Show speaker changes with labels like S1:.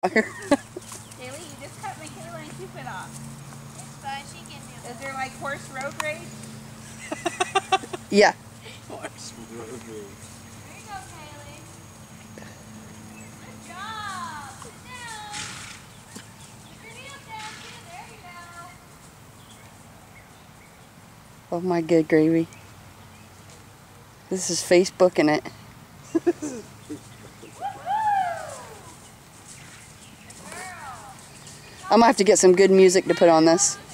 S1: Kaylee, you just cut Michaela and Cupid off.
S2: It's fine, she can do it.
S1: Is there like horse road rage?
S3: Yeah.
S2: Horse road rage. There you go, Kaylee. Good job. Sit down. Put your heels down too. There you go.
S3: Oh my good gravy. This is Facebooking it. I'm gonna have to get some good music to put on this.